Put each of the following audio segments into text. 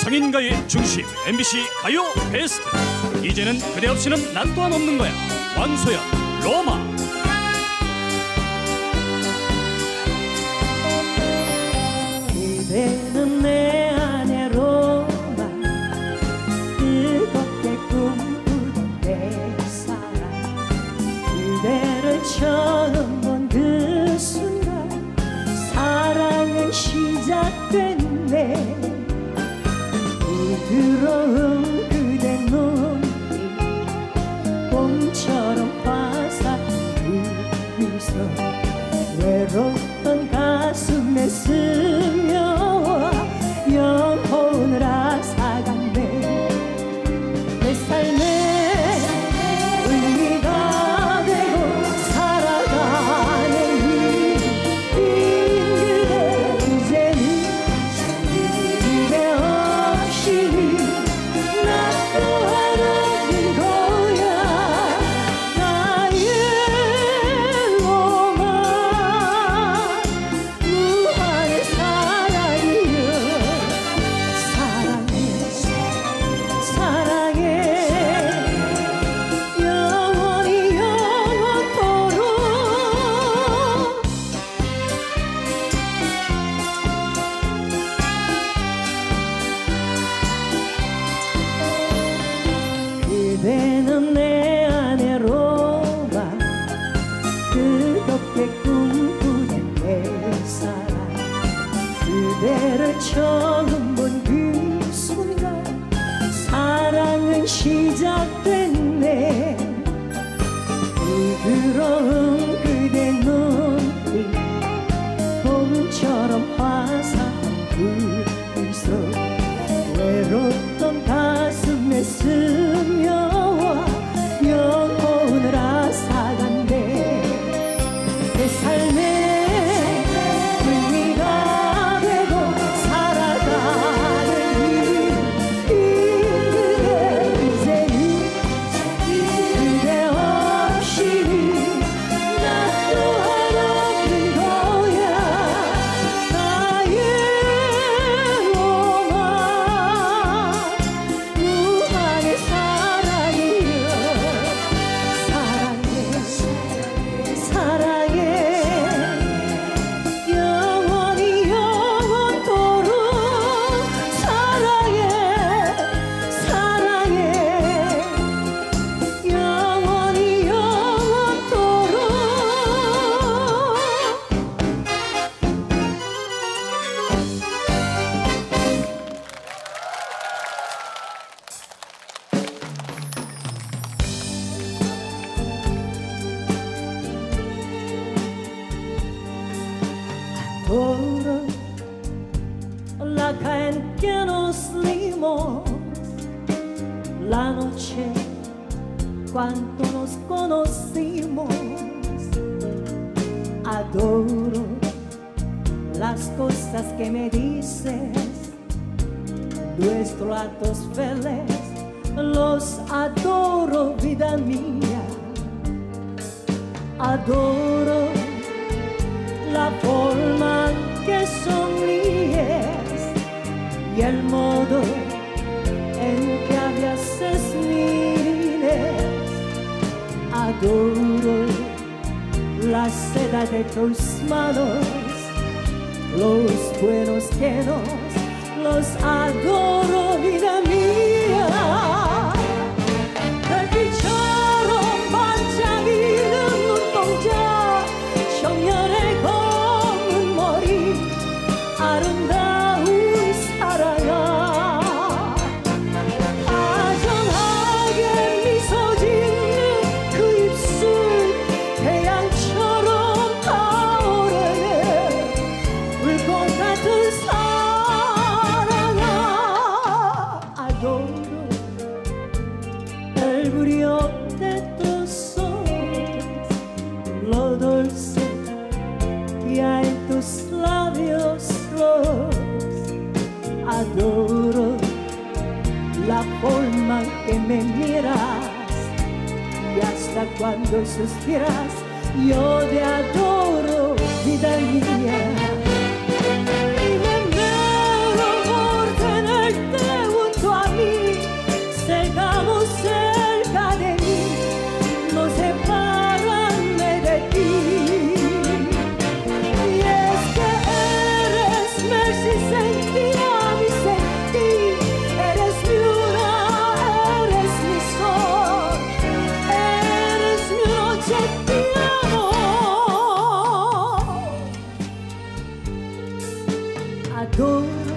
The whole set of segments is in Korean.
성인가의 중심 MBC 가요 베스트. 이제는 그대 없이는 난 또한 없는 거야. 왕소연 로마. 그대는 내 안에 로마, 뜨겁게 꿈꾸던 내 사랑. 그대를 처음 본 그 순간 사랑은 시작됐네. 부드러운 그대 눈빛, 봄처럼 화사한 그 미소, 외롭던 가슴에 스며와 영혼을 앗아갔네. 내 삶의 의미가 되고 살아가는 이 그대, 이제는 그대 없이 나 또한 없는 거야. 나의 로마, 무한의 사랑이여. 사랑해 사랑해 영원히 영원토록. 그대는 내 안에 로마, 뜨겁게 꿈꾸는 내 사랑. 그대를 처음 본 그 순간 사랑은 시작됐네. 부드러운 그대 눈빛, 봄처럼 화사한 그 미소, 외롭던 가슴에 스며와 영혼을 앗아간대. 내 삶의 의미가 되고 살아가는 이 그대, 이제는 그대 없이 나 또한 없는 거야. 나의 로마, 무한의 사랑이여. 사랑해 사랑해 영원히 영원토록. 사랑해 사랑해 영원히 영원토록. Adoro la caen que nos dimos la noche cuando nos conocimos. Adoro las cosas que me dices, nuestros actos felices, los adoro, vida mía. Adoro la forma en que sonríes y el modo en que a veces mires. Adoro la seda de tus manos, los buenos dedos, los adoro, vida mía. 별빛처럼 반짝이는 눈동자, 청년의 검은 머리, 아름다운 사랑아. 다정하게 미소 짓는 그 입술, 태양처럼 타오르는 불꽃 같은 사랑아. Adoro el brillo de tus ojos, lo dulce que hay en tus labios rojos. Adoro la forma en que me miras y hasta cuando suspiras. Yo te adoro, vida mía. Y me muero por tenerte Adoro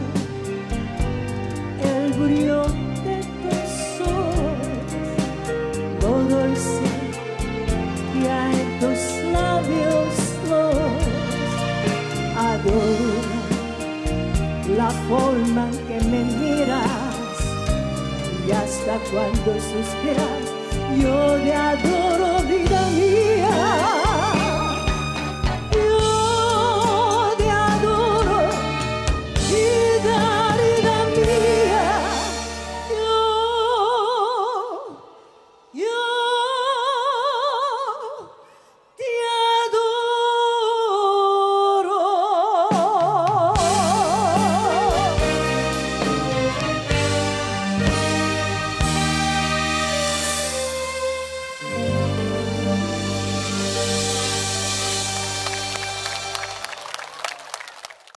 el brillo de tus ojos, lo dulce que hay en tus labios rojos. Adoro la forma en que me miras y hasta cuando suspiras. Yo te adoro, vida mía.